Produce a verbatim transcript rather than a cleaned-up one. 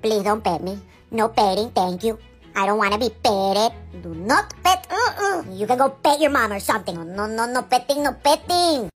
Please don't pet me. No petting, thank you. I don't want to be petted. Do not pet. Uh-uh. You can go pet your mom or something. No, no, no petting, no petting.